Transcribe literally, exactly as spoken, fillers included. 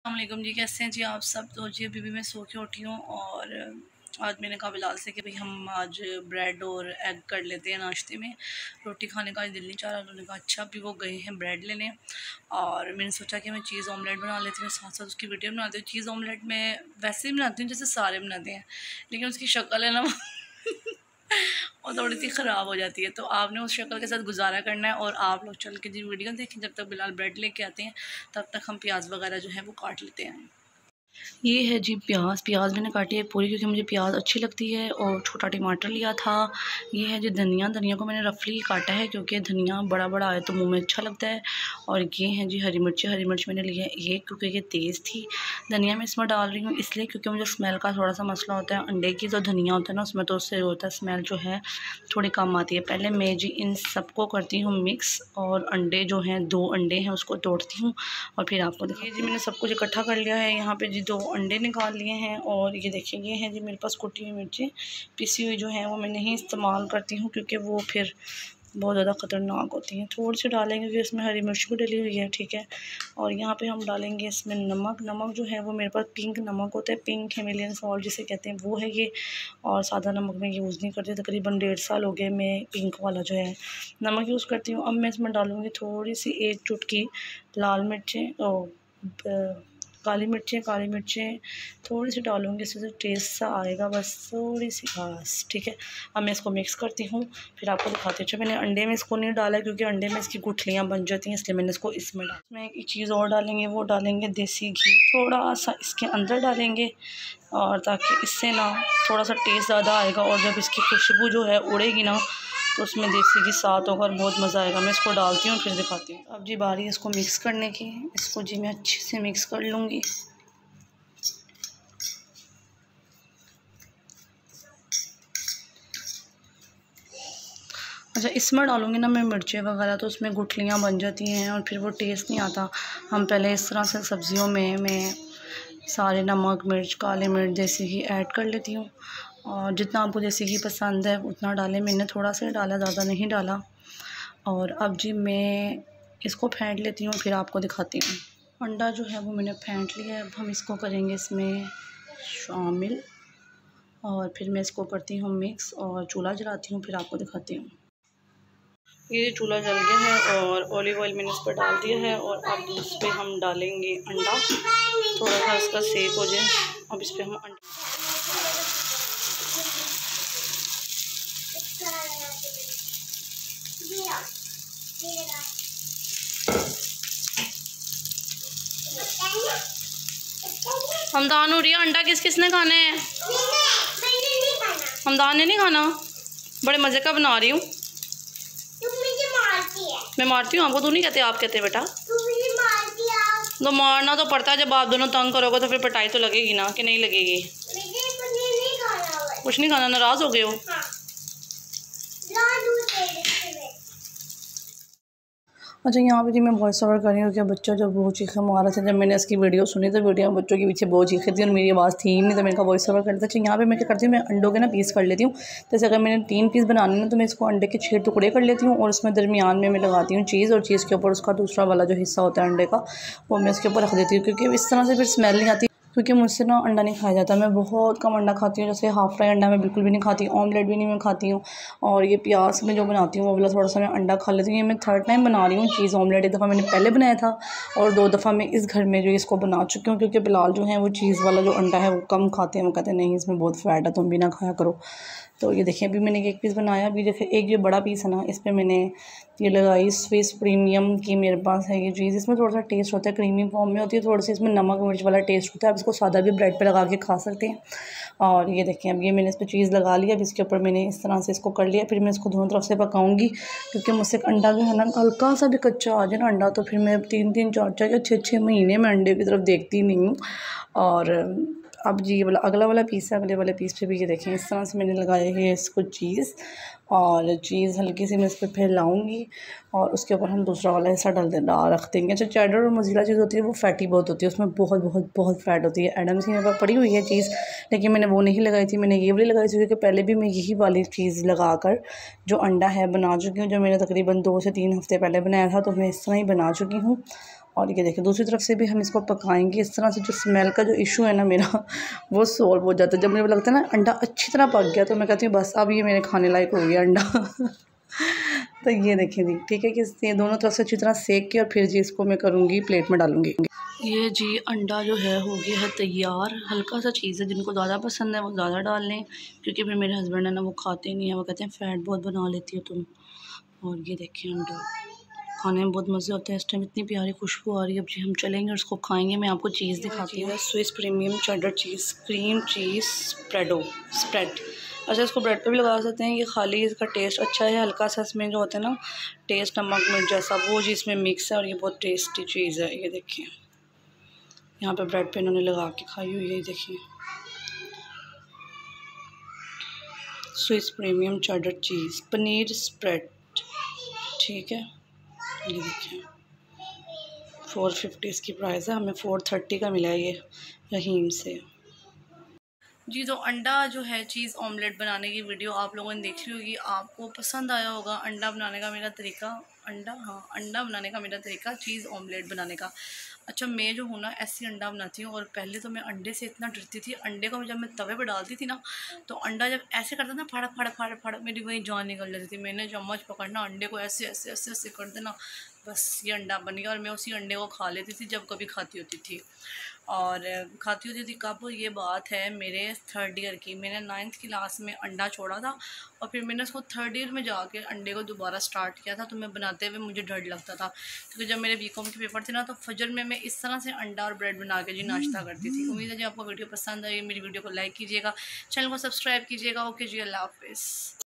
अस्सलामुअलैकुम जी, कैसे हैं जी आप सब। तो जी अभी भी मैं सो के उठी हूँ और आज मैंने कहा बिलाल से कि भाई हम आज ब्रेड और एग कर लेते हैं नाश्ते में। रोटी खाने का दिल नहीं चाह रहा। उन्होंने कहा अच्छा, अभी वो गए हैं ब्रेड लेने और मैंने सोचा कि मैं चीज़ ऑमलेट बना लेती हूँ, साथ साथ उसकी वीडियो बनाती हूँ। चीज़ ऑमलेट मैं वैसे ही बनाती हूँ जैसे सारे बनाते हैं, लेकिन उसकी शक्ल है ना और थोड़ी सी ख़राब हो जाती है, तो आपने उस शक्ल के साथ गुजारा करना है। और आप लोग चल के जी वीडियो देखें, जब तक बिलाल ब्रेड लेके आते हैं तब तक हम प्याज वगैरह जो है वो काट लेते हैं। ये है जी प्याज प्याज मैंने काटी है पूरी, क्योंकि मुझे प्याज अच्छी लगती है। और छोटा टमाटर लिया था। ये है जी धनिया धनिया को मैंने रफली काटा है, क्योंकि धनिया बड़ा बड़ा आए तो मुंह में अच्छा लगता है। और ये है जी हरी मिर्ची हरी मिर्च मैंने लिया है ये, क्योंकि ये तेज़ थी। धनिया मैं इसमें डाल रही हूँ इसलिए क्योंकि मुझे स्मेल का थोड़ा सा मसला होता है। अंडे की जो धनिया होता है ना, उसमें तो उससे होता है स्मेल जो है थोड़ी कम आती है। पहले मैं जी इन सबको करती हूँ मिक्स, और अंडे जो हैं दो अंडे हैं उसको तोड़ती हूँ और फिर आपको देखिए जी मैंने सब कुछ इकट्ठा कर लिया है। यहाँ पे जी दो अंडे निकाल लिए हैं। और ये देखिए ये है जी मेरे पास कुटी हुई मिर्चें पिसी हुई जो है वो मैं नहीं इस्तेमाल करती हूँ, क्योंकि वो फिर बहुत ज़्यादा ख़तरनाक होती हैं। थोड़ी सी डालेंगे क्योंकि इसमें हरी मिर्च भी डली हुई है, ठीक है। और यहाँ पे हम डालेंगे इसमें नमक नमक जो है वो मेरे पास पिंक नमक होता है, पिंक हिमालयन सॉल्ट जिसे कहते हैं वो है ये। और सादा नमक मैं यूज़ नहीं करती, तकरीबन डेढ़ साल हो गए मैं पिंक वाला जो है नमक यूज़ करती हूँ। अब मैं इसमें डालूँगी थोड़ी सी एक चुटकी लाल मिर्चें और काली मिर्चें काली मिर्चें थोड़ी सी डालूँगी, इससे टेस्ट सा आएगा, बस थोड़ी सी बस, ठीक है। अब मैं इसको मिक्स करती हूँ फिर आपको दिखाती हूँ। अच्छा मैंने अंडे में इसको नहीं डाला क्योंकि अंडे में इसकी गुठलियाँ बन जाती हैं, इसलिए मैंने इसको इसमें डाला। इसमें एक चीज़ और डालेंगे, वो डालेंगे देसी घी थोड़ा सा इसके अंदर डालेंगे, और ताकि इससे ना थोड़ा सा टेस्ट ज़्यादा आएगा। और जब इसकी खुशबू जो है उड़ेगी ना तो उसमें देसी घी साथ होगा और बहुत मज़ा आएगा। मैं इसको डालती हूँ फिर दिखाती हूँ। अब जी बारी है इसको मिक्स करने की। इसको जी मैं अच्छे से मिक्स कर लूँगी। अच्छा इसमें डालूँगी ना मैं मिर्चें वगैरह तो उसमें गुठलियाँ बन जाती हैं और फिर वो टेस्ट नहीं आता। हम पहले इस तरह से सब्ज़ियों में मैं सारे नमक मिर्च काले मिर्च देसी घी ऐड कर लेती हूँ, और जितना आपको देसी घी पसंद है उतना डालें। मैंने थोड़ा सा डाला, ज़्यादा नहीं डाला। और अब जी मैं इसको फेंट लेती हूँ फिर आपको दिखाती हूँ। अंडा जो है वो मैंने फेंट लिया है, अब हम इसको करेंगे इसमें शामिल, और फिर मैं इसको करती हूँ मिक्स और चूल्हा जलाती हूँ फिर आपको दिखाती हूँ। ये चूल्हा जल गया है और ऑलिव ऑयल मैंने इस पर डाल दिया है, और अब इस पर हम डालेंगे अंडा, थोड़ा सा इसका सेक हो जाए। अब इस पर हम अंडा हमदान हो रही है। अंडा किस किसने खाना है? हमदान ने नहीं खाना। बड़े मज़े का बना रही हूँ। मैं मारती हूँ आपको? तू नहीं कहते, आप कहते बेटा। तो मारना तो पड़ता है, जब आप दोनों तंग करोगे तो फिर पिटाई तो लगेगी ना, कि नहीं लगेगी? कुछ नहीं खाना, नाराज़ हो गए हो? अच्छा यहाँ पे जी मैं वॉइस ओवर कर रही हूँ कि बच्चा जब बहुत चीखे मार रहा था, जब मैंने इसकी वीडियो सुनी तो वीडियो में बच्चों के पीछे बहुत चीखे थी और मेरी आवाज़ थी ही नहीं, तो मैंने कहा वॉइस ओवर कर लेता। अच्छा यहाँ पे मैं क्या करती हूँ, मैं अंडों के ना पीस कर लेती हूँ। जैसे अगर मैंने तीन पीस बनाने ना तो मैं इसको अंडे के छः टुकड़े कर लेती हूँ, और उसमें दरमियान में मैं लगाती हूँ चीज़, और चीज़ के ऊपर उसका दूसरा वाला जो हिस्सा होता है अंडे का वो मैं इसके ऊपर रख देती हूँ, क्योंकि इस तरह से फिर स्मेल नहीं आती। क्योंकि मुझसे ना अंडा नहीं खाया जाता, मैं बहुत कम अंडा खाती हूँ। जैसे हाफ़ फ्राई अंडा मैं बिल्कुल भी नहीं खाती, ऑमलेट भी नहीं मैं खाती हूँ। और ये प्याज में जो बनाती हूँ वो वाला थोड़ा सा मैं अंडा खा लेती हूँ। ये मैं थर्ड टाइम बना रही हूँ चीज़ ऑमलेट। एक दफ़ा मैंने पहले बनाया था और दो दफ़ा मैं इस घर में जो इसको बना चुकी हूँ, क्योंकि बिलाल जो है वो चीज़ वाला जो अंडा है वो कम खाते हैं। वो कहते हैं नहीं इसमें बहुत फ़ैट है, तुम भी ना खाया करो। तो ये देखिए अभी मैंने एक पीस बनाया। अभी देखिए एक ये बड़ा पीस है ना, इस पर मैंने ये लगाई स्विस प्रीमियम की मेरे पास है ये चीज़। इसमें थोड़ा सा टेस्ट होता है, क्रीमी फॉर्म में होती है, थोड़ी सी इसमें नमक मिर्च वाला टेस्ट होता है। आप इसको सादा भी ब्रेड पे लगा के खा सकते हैं। और ये देखिए अब ये मैंने इस पर चीज़ लगा लिया। अब इसके ऊपर मैंने इस तरह से इसको कर लिया। फिर मैं इसको दोनों तरफ से पकाऊंगी, क्योंकि मुझसे अंडा जो है ना हल्का सा भी कच्चा आ जाए ना अंडा तो फिर मैं तीन तीन चार चार या छः छः महीने में अंडे की तरफ देखती नहीं हूँ। और अब जी ये वाला अगला वाला पीस है, अगले वाले पीस पे भी ये देखें इस तरह से मैंने लगाया है इसको चीज़, और चीज़ हल्की सी मैं इस पर फैलाऊँगी और उसके ऊपर हम दूसरा वाला हिस्सा डाल दे डाल रख देंगे। जो चेडर और मोज़रेला चीज़ होती है वो फैटी बहुत होती है, उसमें बहुत बहुत बहुत फ़ैट होती है। एडम्स की मेरे पास पड़ी हुई है चीज़, लेकिन मैंने वो नहीं लगाई थी, मैंने ये वाली लगाई थी, क्योंकि पहले भी मैं यही वाली चीज़ लगा कर जो अंडा है बना चुकी हूँ। जो मैंने तकरीबन दो से तीन हफ़्ते पहले बनाया था तो मैं इस तरह ही बना चुकी हूँ। और ये देखिए दूसरी तरफ से भी हम इसको पकाएंगे। इस तरह से जो स्मेल का जो इशू है ना मेरा वो सॉल्व हो जाता है। जब मुझे लगता है ना अंडा अच्छी तरह पक गया तो मैं कहती हूँ बस अब ये मेरे खाने लायक हो गया अंडा तो ये देखिए जी, ठीक है कि ये दोनों तरफ से अच्छी तरह सेक के और फिर जी इसको मैं करूँगी प्लेट में डालूँगी। ये जी अंडा जो है हो गया है तैयार। हल्का सा चीज़ है, जिनको ज़्यादा पसंद है वो ज़्यादा डाल लें, क्योंकि फिर मेरे हस्बैंड है ना वो खाते नहीं है, वो कहते हैं फ़ैट बहुत बना लेती हो तुम। और ये देखिए अंडा खाने में बहुत मज़े होते हैं। इस टाइम इतनी प्यारी खुशबू आ रही है। अब जी हम चलेंगे और उसको खाएंगे। मैं आपको चीज़ दिखाती हूँ। Swiss premium cheddar cheese cream cheese spread spread. अच्छा इसको ब्रेड पे भी लगा सकते हैं। ये खाली इसका टेस्ट अच्छा है, हल्का सा इसमें जो होता है ना टेस्ट नमक मिर्च जैसा वो जी इसमें मिक्स है और ये बहुत टेस्टी चीज़ है। ये देखिए यहाँ पे ब्रेड पे इन्होंने लगा के खाई हुई है। ये देखिए स्विस प्रीमियम चेडर चीज़ पनीर स्प्रेड, ठीक है। ये देखिए फोर फिफ्टी इसकी प्राइस है, हमें फोर थर्टी का मिला है ये रहीम से जी। तो अंडा जो है चीज़ ऑमलेट बनाने की वीडियो आप लोगों ने देख ली होगी, आपको पसंद आया होगा अंडा बनाने का मेरा तरीका। अंडा हाँ अंडा बनाने का मेरा तरीका चीज़ ऑमलेट बनाने का। अच्छा मैं जो हूँ ना ऐसी अंडा बनाती हूँ, और पहले तो मैं अंडे से इतना डरती थी। अंडे को जब मैं तवे पर डालती थी ना तो अंडा जब ऐसे करता ना फड़क फड़क फड़क फड़क मेरी वही जान निकल जाती थी। मैंने चम्मच पकड़ना अंडे को ऐसे ऐसे ऐसे ऐसे कर देना, बस ये अंडा बन गया। और मैं उसी अंडे को खा लेती थी जब कभी खाती होती थी। और खाती होती थी कब, ये बात है मेरे थर्ड ईयर की। मैंने नाइन्थ क्लास में अंडा छोड़ा था और फिर मैंने उसको थर्ड ईयर में जाके अंडे को दोबारा स्टार्ट किया था। तो मैं बनाते हुए मुझे डर लगता था, क्योंकि जब मेरे बीकॉम के पेपर थे ना तो फजर में मैं इस तरह से अंडा और ब्रेड बना के जी नाश्ता करती थी। उम्मीद है जी आपको वीडियो पसंद आई। मेरी वीडियो को लाइक कीजिएगा, चैनल को सब्सक्राइब कीजिएगा। ओके जी, अल्लाह हाफिज़।